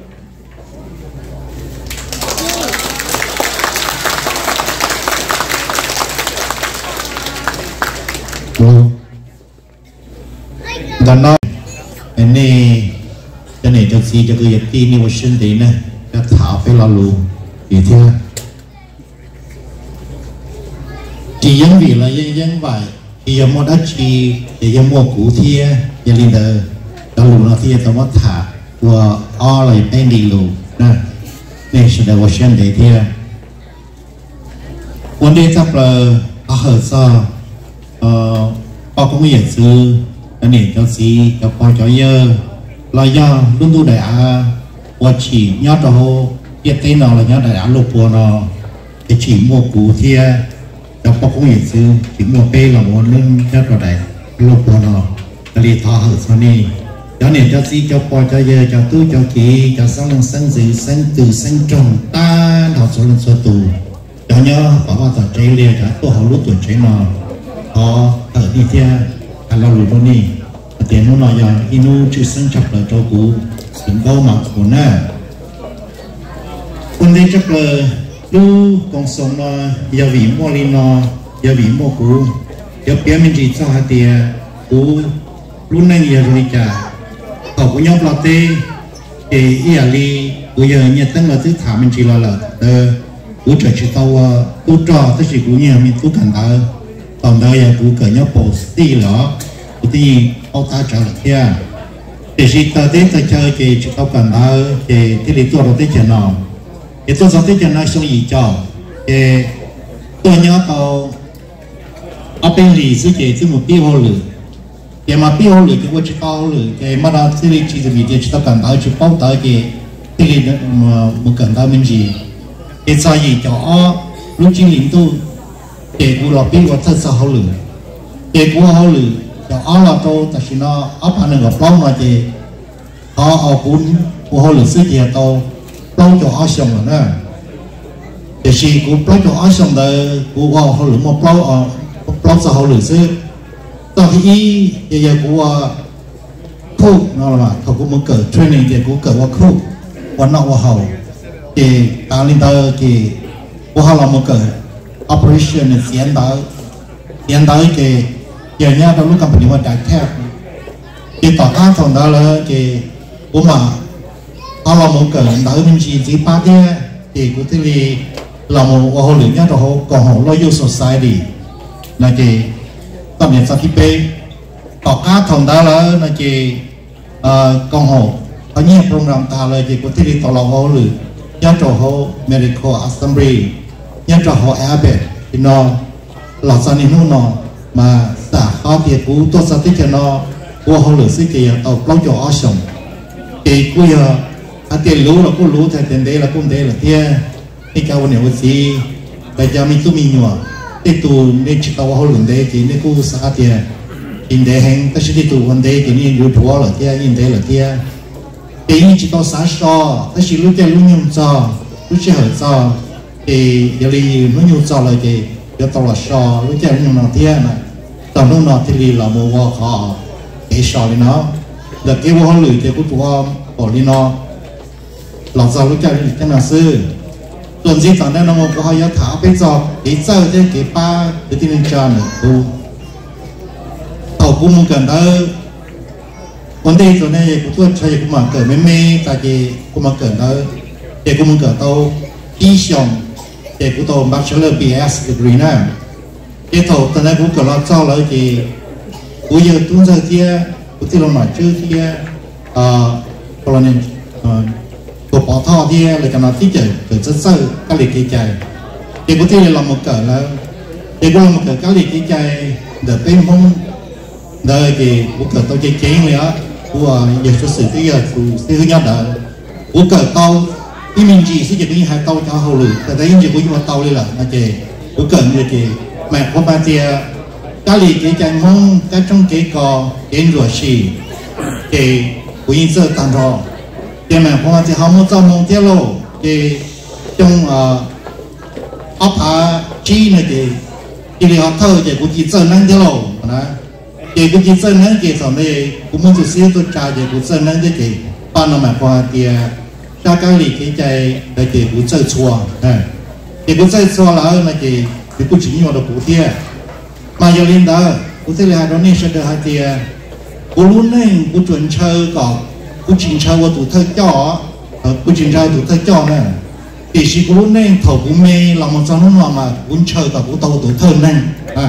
đó nói anh này cho nên cho gì cho cái tin như một sinh tế này cho thảo phải lo lù thì theo chỉ giống vì là dân dân vậy thì giờ mua đất chi thì giờ mua cũ thia giờ lên đời đó lù nó thia tao mất thả của o lại bên đi lù nè này sẽ là một sinh tế thia vấn đề chắc là ở hở sao ờ bao cũng hiện sư anh này cho gì cho con cho giờ là do luôn tu đại à và chỉ nhớ cho hồ hiện tên nào là nhớ đại à lục của nó thì chỉ mua cũ thia cho bao cũng hiện sư chỉ mua pe là một lưng nhớ cho đại lục của nó cái thọ ở sau này cho nên cho gì cho con cho giờ cho tu cho kỳ cho sáng lần sinh dự sinh từ sinh trồng ta đào số lần số tù cho nhớ có bao giờ chơi liền cho tôi học lúc tuổi chơi nó họ ở đi theo là lo lụt đi tiền nó nói rằng inu chưa sinh chập là cho cũ đừng có mặc của nó quân đi chập là lu con sống nó giờ vì mua li nó giờ vì mua cũ giờ bé mình chỉ cho hai tiền cũ lúc này giờ rồi cả họ cũng nhóc là tê thì ý là li bây giờ nhà tăng là thứ thả mình chỉ là là ờ cũ trở chỉ tao tu trò tất chỉ cũ nhà mình tu cảnh ta còn đây là cũ cỡ nhóc post đi đó thì ông ta trở lại kia thì khi ta đến ta chơi thì chúng ta cần ta thì cái lý do đầu tiên là nào thì tôi nói tới là xong gì cho thì tôi nhớ tao ở bên lì xứ thì tôi một biết hồ lử thì mà biết hồ lử thì tôi chỉ tao lử thì mà đó thì lý chỉ vì thì chúng ta cần ta chỉ bao ta thì cái lý mà một cần ta mình gì thì sao gì cho lúc chỉ lính tu thì tôi là biếtว่าthật sao hồ lử thì tôi hồ lử cho ở là tôi ta chỉ nó ấp anh được gặp mà thì họ ở cuốn của họ lịch sử thì tôi lâu cho ở sông rồi nè thì khi cũng lâu cho ở sông đời của họ họ lịch một lâu ở lâu sau họ lịch sử tôi thì bây giờ của khu nó là họ cũng muốn cởi training thì cũng cởi qua khu qua nọ qua hậu thì ta lên tới thì của họ là một cởi operation hiện tại hiện tại thì giờ nha trong lúc cầm những vật đại theo thì tỏ các phòng đó là thì của mà họ là một cỡ đỡ mình chỉ chỉ ba thế thì của thế thì là một hồ lửa nhá rồi còn hồ lo yêu society là thì tầm nhận ra thì pe tỏ các phòng đó là là thì còn hồ có nhiều program ta là thì của thế thì tỏ là hồ lửa nhá rồi hồ medical assembly nhá rồi hồ airback thì nó là sao nên nó mà xã họ thì cũng tốt sao tích cho nó qua hồ lửa xí kia tàu lâu cho ở sông cái cúi à à tiền lú là cú lú thay tiền đấy là cũng đấy là tiền cái cái vấn đề gì bây giờ mình tụi mình nhua cái tụ nên chỉ tao học luận đấy thì nên cú sao tiền in đấy hàng tất nhiên tụ vấn đề thì nên lưu thua là tiền in đấy là tiền cái như chỉ tao sáng so tất nhiên lúc tiền lúc nhung cho lúc chỉ hỏi cho thì giờ đi lúc nhung cho là thì giờ tao là so lúc tiền lúc nhung nào tiền này tao lúc nào thì là một hoa khó cái so lên nó được cái hoa lười thì cũng tụi bỏ đi nó lòng giàu lúc tiền lúc tiền là sư tuần gì chẳng nên nó một hoa giá thảo bây giờ cái giờ thì cái ba cái tin cho nữa tu tàu cũng muốn cần đó vấn đề chỗ này cũng tôi thấy cũng mà cởi mấy mê tại vì cũng mà cởi đó để cũng muốn cởi tàu đi xong để cũng tàu bachelor bê ét degree nè cái tàu từ nay cũng cởi lo cho lại thì bây giờ tuần giờ kia cũng thì nói chưa kia à còn nên của bỏ thọ thì là cái nào thích chơi từ rất sâu các lịch cái chơi thì có thể là một cỡ là thì cũng là một cỡ các lịch cái chơi để bên mông đời thì của cỡ tàu chơi chơi nữa của nhiều số sự bây giờ của sẽ hướng nhau đó của cỡ tàu cái mình chỉ sẽ chỉ có hai tàu cho hậu lử tại đấy chỉ có một tàu đi là là chơi của cỡ như chơi mẹ của ba tia các lịch cái chơi mông các trong cái cò cái rùa xì thì của những giờ tàn rò thì mà hoa thì họ muốn cho mong theo lộ thì trong ấp hà chi này thì thì họ thơ thì cũng chỉ chơi năng theo lộ đó thì cũng chỉ chơi năng thì sau này cũng muốn chút xíu tôi trả thì cũng chơi năng thế thì ban đầu mà hoa thì ra cái lịch cái chạy để thì cũng chơi chua này thì cũng chơi chua là này thì thì cũng chỉ nhiều được cũng thiệt mà giờ lên đó cũng thế là đó nên sẽ được hai thì cũng luôn nên cũng chuẩn chơi còn cũng chính trao của tụi thơ cho cũng chính trao tụi thơ cho nè thì chỉ cũng luôn nên thầu cũng mê làm một trong nó mà cũng chơi cả cũng tàu tụi thơ nên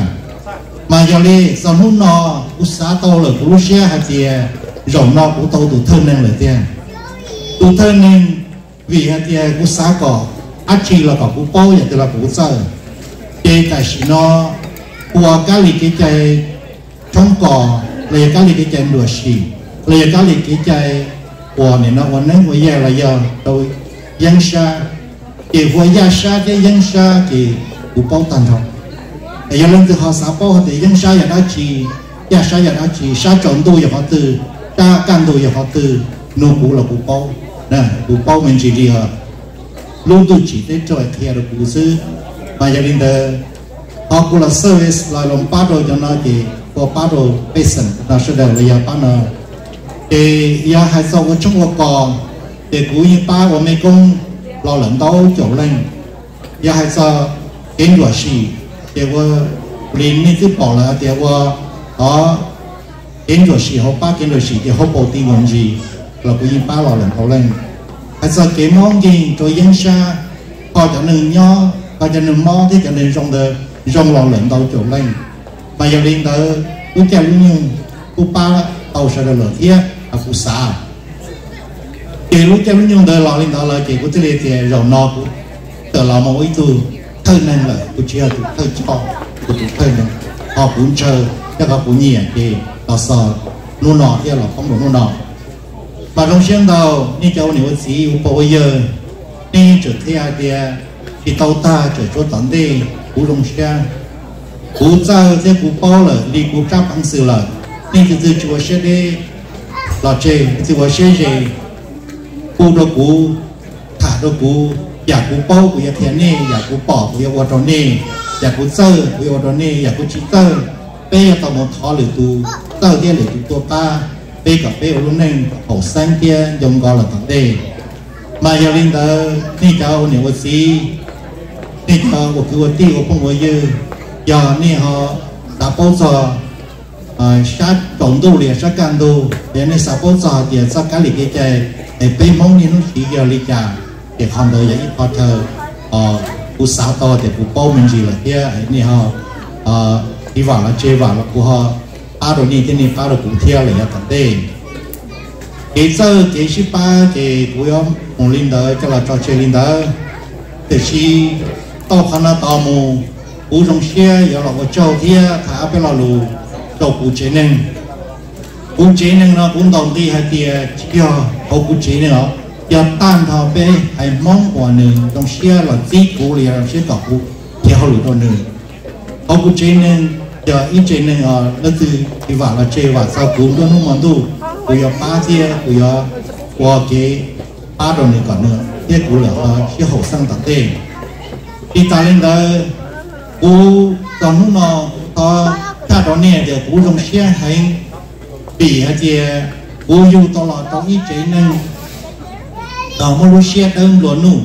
mà giờ đi sau lúc nó cũng xá tàu là cũng lúc xe hay thì rộng nó cũng tàu tụi thơ nên là tiền tụi thơ nên vì hay thì cũng xá cỏ ác chi là cả cũng bao giờ thì là cũng chơi cái cái gì nó qua cái lịch cái chơi trong cỏ là cái lịch cái chơi nửa xì là cái lịch cái chơi của này nó vẫn nói với giờ là giờ tôi dân sa thì với gia sa cái dân sa thì cũng bao tàn rồi thì giờ lên từ họ xã bao thì dân sa giờ đó chỉ gia sa giờ đó chỉ sa trộn tôi giờ họ từ ta can tôi giờ họ từ nô cũ là cũng bao nè cũng bao mình chỉ đi hả luôn tôi chỉ tới trời kia được cụ sư mà giờ lên từ họ cũng là service là lòng bắt rồi cho nó thì có bắt rồi patient nó sẽ được là giờ bắt nó thì giờ hai sau cái trong một cò thì cũng như ba của mấy công lo lẫn đâu chỗ lên giờ hai sau cái rửa xì thì qua liền nên cứ bỏ lại thì qua đó cái rửa xì họ ba cái rửa xì thì họ bỏ tiền làm gì là cũng như ba lo lẫn đâu lên hai sau cái món gì rồi dân xa họ cho nên nho họ cho nên món thì cho nên trong đời trong lo lẫn đâu chỗ lên mà giờ lên tới cứ chơi luôn nhưng cứ ba tàu sẽ được lợi thế à cũng xa thì lúc chơi lúc nhung đời lò lên đó là chỉ có thể thì rồi nó cũng từ lò một ít từ thơ nên là cũng chia từ thơ cho từ thơ nên họ cũng chơi cho họ cũng nhẹ thì họ sợ luôn nọ thì là không được luôn nọ mà trong sáng đầu như cháu nếu gì bây giờ nên trở theo thì thì tàu ta trở chỗ tận đi cũng trong sáng cũng chơi thì cũng bao là đi cũng chấp ăn sự là nên từ từ chúa sẽ đi là chơi thì chúa sẽ gì cô đó cô thả đó cô giả cô bao của nhà thiền này giả cô bỏ của nhà vợ đó này giả cô chơi của nhà vợ đó này giả cô chỉ chơi bây giờ tao một thọ lửa tu tao kia lửa tu tua ta bây cả bây lúc này hậu sang kia dùng gọi là thằng đề mà giờ linh đóนี่cháu nếu có gìนี่cháu có cứ có tí có không có dư giờนี่họ đã bao giờ sát trộn đồ liền sát can đồ để nên sao bao giờ thì sát cái lịch cái chơi để bên mong nên nó chỉ giờ lịch trả để không đợi những họ thờ cụ sáu to thì cụ bao mình gì là kia này họ đi vào là chơi vào là cụ họ ba đồ này thế này ba đồ cụ theo là tận đây cái giờ cái ship ba cái cụ ông một linh đó cho là trò chơi linh đó thì khi tao khăn là tao mù cụ trong xe giờ là có châu thia thả bên là lù đầu cụ chế nên cú chế nên nó cũng đồng đi hay tiệt cho hậu cú chế nữa giờ tan thọ bé hay mong của nữ trong xe là gì cú liền là xe cọc cú theo hậu lửa nữ hậu cú chế nên giờ ít chế nên ở nó từ thì vào là chế vào sau cú nó không mong đủ cú giờ ba tia cú giờ qua cái ba đồ này còn nữa thế cú là xe hậu sang tận đây đi ta lên đó cú còn lúc nào có cha đó nè thì cú trong xe hay bị hay thì cú yêu to là trong ít chế nên đó mà lúc xe đơn luôn nu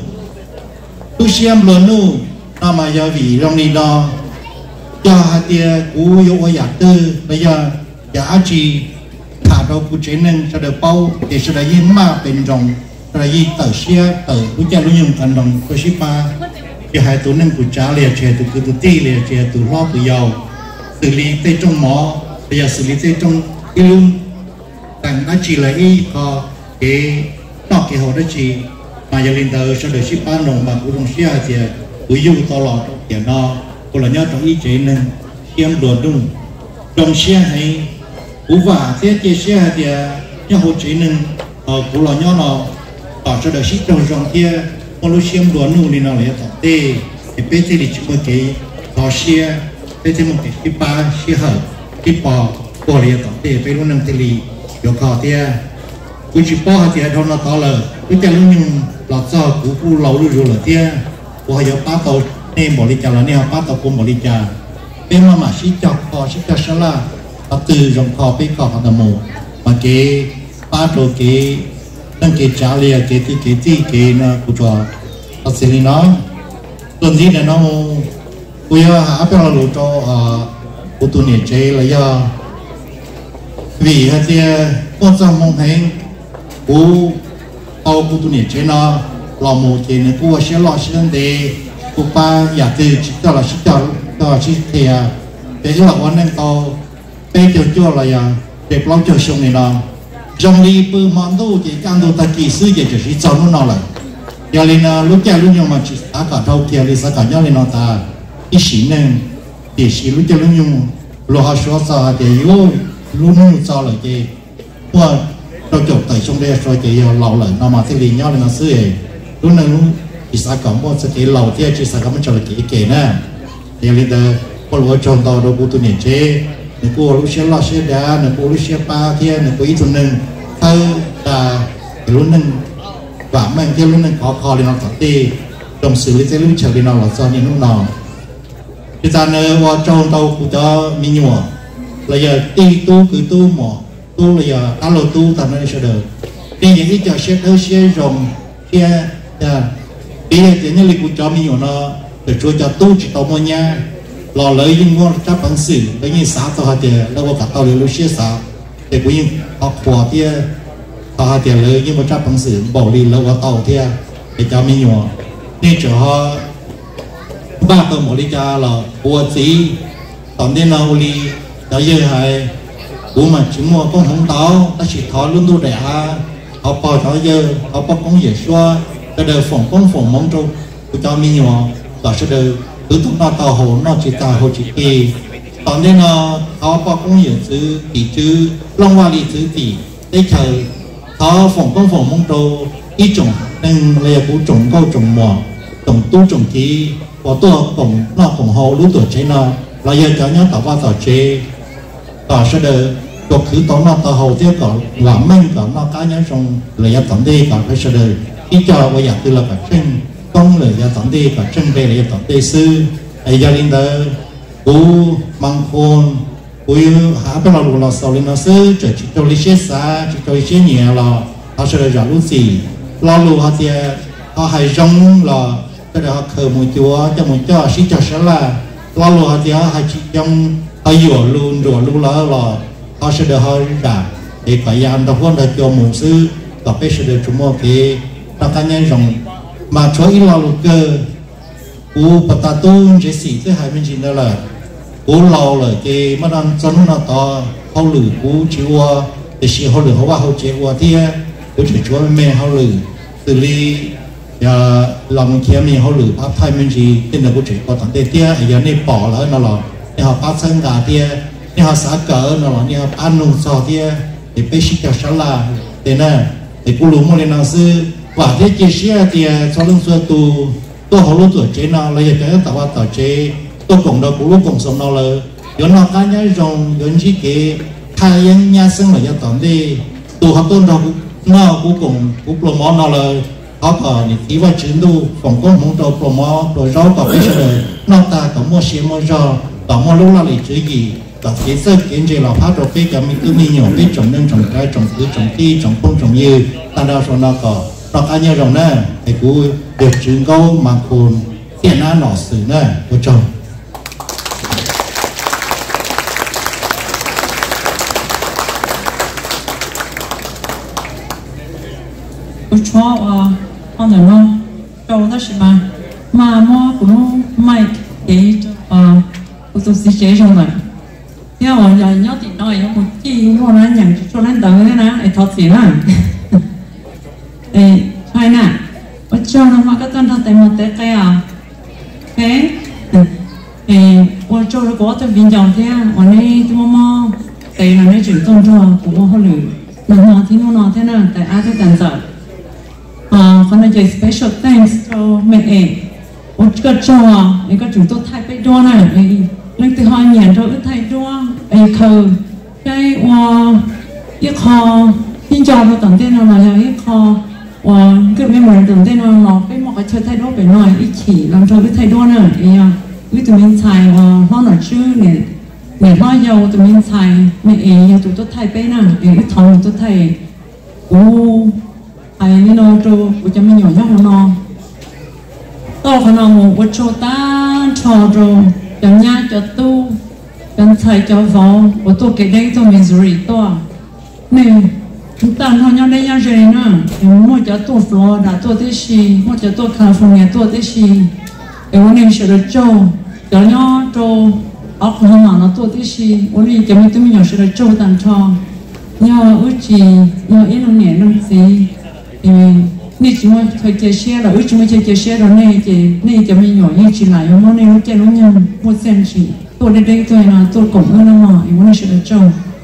lúc xe luôn nu nó mà giờ vì trong này đó cho hay thì cú yêu ở nhà tư bây giờ giá trị thả đâu cú chế nên sẽ được bao để sẽ được yên mà bên trong sẽ được yên tờ xe tờ cú cha lúc nhung cần đồng có ship ba thì hai tổ nên cú trả liền chơi từ từ từ ti liền chơi từ lo từ giàu xử lý tây trong mỏ bây giờ xử lý tây trong cái luôn rằng nó chỉ là y có cái nọ cái hồ đó chỉ mà giờ linh tờ sẽ được ship bán đồng mà cũng không xe thì cứ yêu to lọ trong tiền nó cũng là nhớ trong ý chế nên xem đồ đúng đồng xe hay cú vả thế chế xe thì nhớ hồ chế nên cũng là nhớ nó ở cho được ship trong trong kia một lúc xem đồ đúng thì nó lại tập tê thì bây giờ thì chúng cái họ xe bây giờ một cái ship ba ship hở ship bò bò lại tập tê bây lúc năm thì lì有考的，估计包下的他那到了，估计路用老早姑姑老路路了的，我还要把到那茉莉家了，你要把到过茉莉家，别妈妈洗脚考洗脚上了，他từ用考被考好的么，嘛给把到给那给家里给地给地给那不着，他这里呢，总之呢那么，不要还不要路着啊，不多年这了要。vì hay thì con trong mong thấy cú tàu cú tu niệm trên nó lò mù thì nó cú sẽ lò sẽ để cú ba giả từ chỉ cho là chỉ cho cho chỉ thì để cho là quan năng tàu bây giờ cho là ya để bao giờ xong này nó trong đi bự món đồ thì càng đồ ta kỳ sư thì chỉ cho nó nó lại giờ lên lúc kia lúc nhau mà chỉ ta cả thâu kia lên sa cả nhau lên nó ta cái xí nên để xí lúc kia lúc nhau lo họ số sao để yêu luôn luôn cho lại cái qua cho chụp tại trong đây rồi cái lầu lại nó mà thế liền nhau là xưa ấy lúc này lúc chỉ sao có một cái lầu thì chỉ sao có một chỗ là cái cái nè thì lên đó qua lúa trồng tàu đâu cũng tụi nhện chế nếu qua lúc xe lo xe đá nếu qua lúc xe ba thì nếu qua ít tuầnนึงthay là cái lúcนึงvà mang cái lúcนึงkhó khó lên nó thật đi trong xử lý cái lúc chờ lên nó là do những lúc nào thì ta nơi qua trồng tàu cũng cho mi nhựa là giờ ti tu cứ tu mỏ tu là giờ alo tu thành nó sẽ được đi những cái trò xe hơi xe rồng xe à đi thì những lịch của cho mình nó để cho cho tu chỉ tao mua nha lò lấy những ngon các bằng sử cái như xã tao hạt tiền đâu có cả tao lấy xe xã để có những học khóa tiền tao hạt tiền lấy những một trăm bằng sử bảo đi lâu vào tàu tiền để cho mình nhỏ nên cho họ ba tàu một đi cha là bùa gì tao nên nào đi đó giờ hay của mà chỉ mua con không táo ta chỉ thọ luôn tu đẹp họ bỏ thọ giờ họ bỏ con dễ xóa cái đời phòng con phòng mong trâu của cho mình nhỏ đó sẽ đời cứ tụng nó tàu hồ nó chỉ tàu hồ chỉ kỳ còn nên nó họ bỏ con dễ chữ tỷ chữ long hoa đi chữ tỷ để chờ họ phòng con phòng mong trâu ít trồng nên là của trồng câu trồng mỏ trồng tu trồng kỳ bỏ tu trồng nó trồng hồ lúa tuổi chế nó là giờ cho nhớ tàu qua tàu chế tàu sẽ được cuộc khử tàu nó tàu hậu tiếp còn làm minh còn nó cá nhân trong lời gia tổng đi còn phải sẽ được ít cho bây giờ từ là phải chân công lời gia tổng đi còn chân về lời gia tổng đi sư ấy gia đình đó cú mang khôn cú há bên lò lò sau lên nó sư trở chỉ cho lý chết xa chỉ cho lý chết nhẹ là họ sẽ được giả lúc gì lo lù họ thì họ hay rong là cái đó họ khờ một chúa cho một cho xí cho sẽ là lo lù họ thì họ hay chỉ trong họ dùa luôn rùa luôn là là họ sẽ được họ trả để phải làm đâu có được cho một sư tập bé sẽ được chúng một cái ta cá nhân rong mà cho ít lo lù cơ u bắt ta tu chỉ xí thứ hai bên trên đó là u lâu rồi cái mà đang cho nó to hậu lử u chịu để xí hậu lử hậu qua hậu chịu thì u chỉ chúa mẹ hậu lử từ ly giờ lòng kia mình hậu lử pháp thay mình gì tên là u chỉ có thằng tê tia giờ này bỏ lỡ nó là để họ phát sinh cả tia để họ xả cỡ nó là để họ ăn nung sò tia thì bây giờ sao là thế nè thì cô lúa mua lên nào sư và thế chia sẻ thì cho lưng xưa tu tôi họ lúc tuổi chế nào lấy cái tàu vào tàu chế tôi cùng đó cũng lúc cùng sống nào là do nó cá nhân rồng do chỉ cái thay nhân nhà sinh là do tận đi tu học tôn đó nó cũng cùng cũng pro món nào là họ có những tí vào chiến tu phòng công muốn đầu pro món rồi rau có cái gì nó ta có mua xe mua rau có mua lúc là lấy chữ gì có cái sơ kiến chế là phát rồi cái cái mình cứ mình nhiều biết trồng nên trồng cái trồng thứ trồng ti trồng không trồng như ta đâu rồi nó có nó cá nhân rồng nè thì cũng được chứng câu mà còn tiền nó nọ xử nè của chồng 我说我放在那，叫我的是吧？妈妈不弄买给呃，我都是接上来。因为我人有電腦，有冇知我哋人做緊等嘅啦，係托錢啦。誒，係啦，我做啦嘛，嗰陣他哋冇得嘅啊。誒，誒，我做咗嗰陣變狀嘅，我呢啲媽媽地啦，呢轉動作，我好亂，能攞天我攞天啦，但係啲等陣。啊，可能就 special thanks to แม่เอก我ก็จอไอ้ก็จุดตัวไทยไปด้วยนะไอ้เรื่องที่หอยเหมียนเราไอ้ไทยด้วยไอ้คือใช่ว่ายี่คอที่จอเราตั้งแต่เราแล้วยี่คอว่าก็ไม่เหมือนตั้งแต่เราเราไปมองกับเธอไทยด้วยไปหน่อยอีขี่เราเราไอ้ไทยด้วยนะไอ้ยังวิตามินไทยว่าห้องหน่อยชื่อเนี่ยเนี่ยห้อยาววิตามินไทยแม่เอกยาจุดตัวไทยไปนะไอ้ทองตัวไทยโอ้ไอ้นี่เราดูกูจะไม่หย่อนย่อของน้องต่อของน้องวัดโชต้าชอดูจังยาจะตู้จังไทยจะฟ้องวัดตัวเกได้ตัวมิสซูรีตัวนี่ทุกตาเขายังได้ยังเจนะมั่วจะตัวฟลอริดาตัวที่ชีมั่วจะตัวแคลิฟอร์เนียตัวที่ชีไอ้วันนี้เชลโจจะย่อโจออกหัวหน้าตัวที่ชีวันนี้จะไม่ต้องมีอย่างเชลโจตันชอย่ออุจิย่อเอ็นโนเนียน้ำสีนี่จิมาเคยเจอเชียร์เราอุ้ยจิมาเคยเจอเชียร์เราเนี่ยเจเนี่ยจะไม่หย่อนยี่จีไหลว่าเนี่ยเราเจอเราเนี่ยหมดเส้นชีตัวเด็กๆตัวน่ะตัวกลมเงินละหมาอีวันนี้เชื่อเจ้า